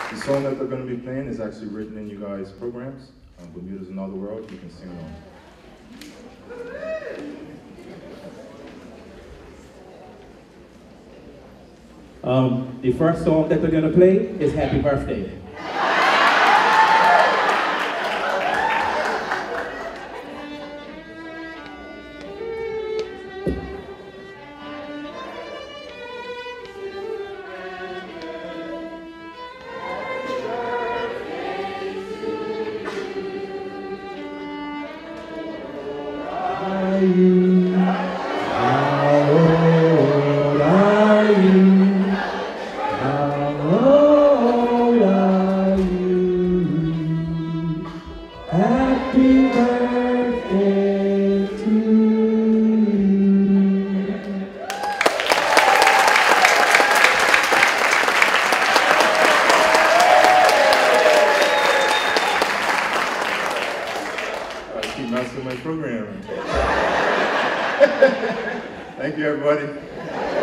The song that they're going to be playing is actually written in you guys' programs. Bermuda's Another World. You can sing along. The first song that we're going to play is Happy Birthday. Happy birthday to you. I keep messing my program. Thank you, everybody.